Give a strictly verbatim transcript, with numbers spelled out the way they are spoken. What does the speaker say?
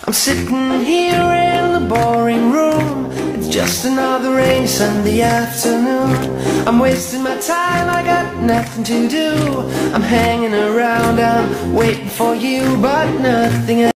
I'm sitting here in the boring room. It's just another rainy Sunday afternoon. I'm wasting my time, I got nothing to do. I'm hanging around, I'm waiting for you, but nothing else.